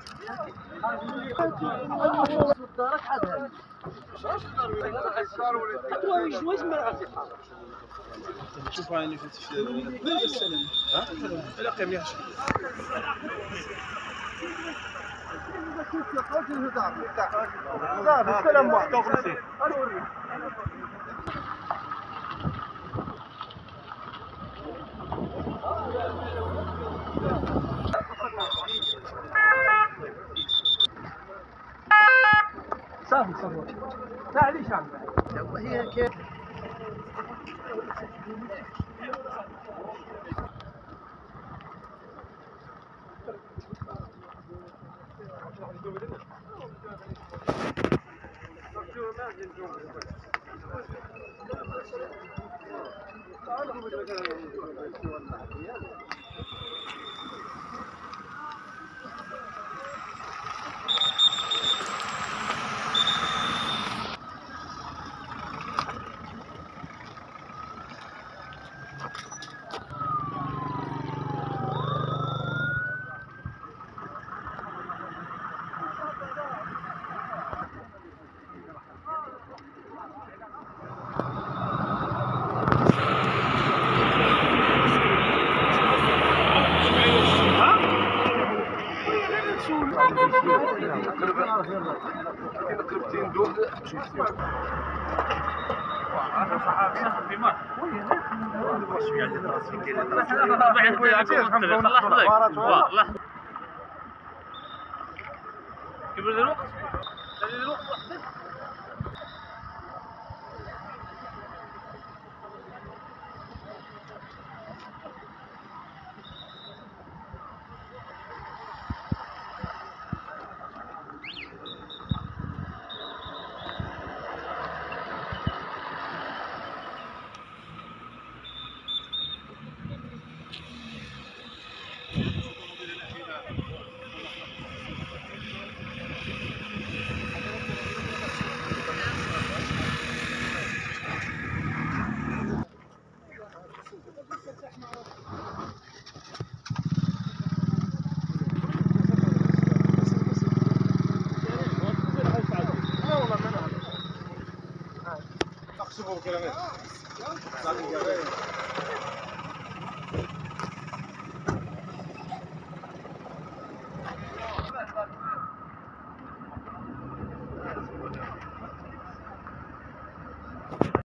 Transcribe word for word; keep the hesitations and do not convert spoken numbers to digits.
شوف هاني في السلام. ها؟ لا قيم لي حشا. لا السلام واحد. صافي صافي. معليش عم. هي كيف قربتين دول هذا صحابي في مار شويه على راسي كاين والله كيف الوقت الوقت وحده اقسموا كلامات